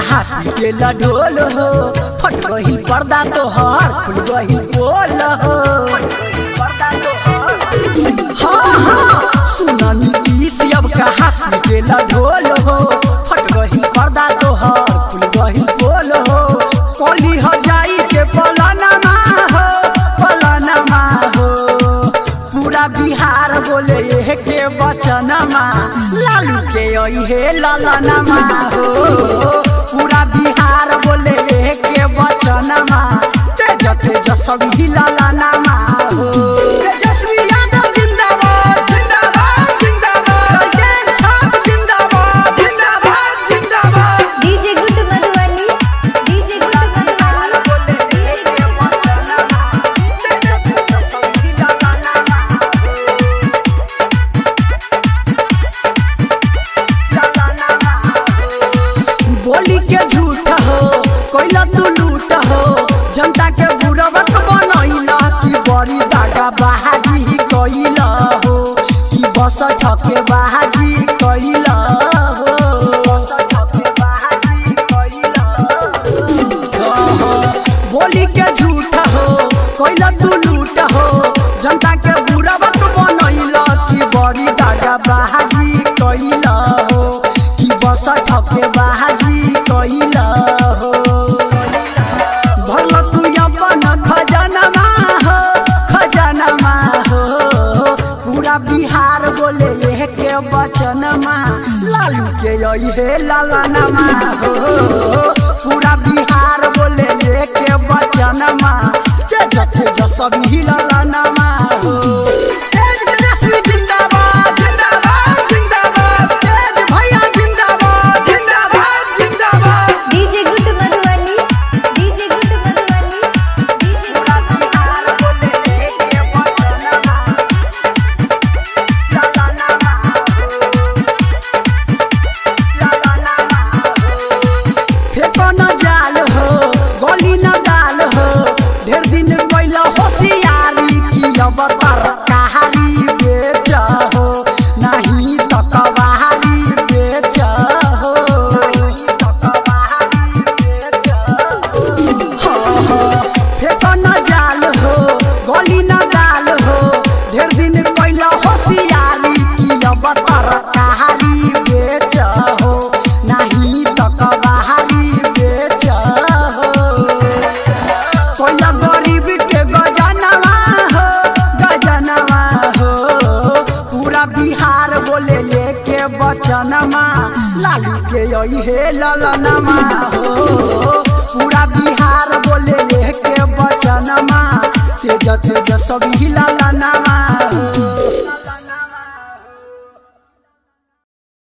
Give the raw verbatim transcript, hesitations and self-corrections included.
हाथ के ढोल हो फट गई पर्दा तोहर खुल गई बोल हो। हाँ हाँ सुना नीतीश अब का हाथ के ढोल हो फट गई पर्दा तोहर खुल गई बोल हो। कोली हो जाई के पलनमा हो पलनमा हो पूरा बिहार बोले के बचनमा लालू के हे ललनमा हो। पूरा बिहार बोले के बचनमा तेज तेज सभी ललनमा हो। तेजस्वी यादव जिंदाबाद जिंदाबाद जिंदाबाद जय छाप जिंदाबाद जिंदाबाद जिंदाबाद। DJ good Madhubani DJ good Madhubani बोले के बचनमा तेज तेज सभी ललनमा बोली के झूठ हो कोइला तू लूट हो जनता के बुरबक बनैला कि बड़ी दागा बहाजी कइला हो कि बस ठके बहाजी कइला हो बस ठके बहाजी कइला हो। बोली के झूठ हो कोइला तू लूट हो जनता के बुरबक बनैला कि बड़ी दागा बहाजी कइला हो कि बस ठके बहाजी कइला हो। भरल तू अपन खजानमा हो खजानमा हो पूरा बिहार बोले के बचनमा लालू के हे ललनमा हो। पूरा बिहार बोले के बचनमा तेज तेज सभी ललनमा हो। तेज तेजस्वी जिंदाबाद जिंदाबाद जिंदाबाद तेज भैया जिंदाबाद जिंदाबाद जिंदाबाद। DJ good Madhubani DJ good Madhubani DJ पूरा बिहार बोले के बचनमा ललनमा फेंको न जाल हो गोली न दाल हो ढेर दिन कैला होशियारी की अब तर कहारी बेच हो नहीं तो कबारी बेच हो फेंको न जाल हो गोली न दाल हो ढेर दिन कैला होशियारी की अब तर कहारी बेच हो नहीं तो कबारी बेच हो। कोइला गरीब के गजनवा हो गजनवा हो पूरा बिहार बोले के बचनमा लालू के हे ललनमा हो। पूरा बिहार बोले के बचनमा तेज तेज सभी ललनमा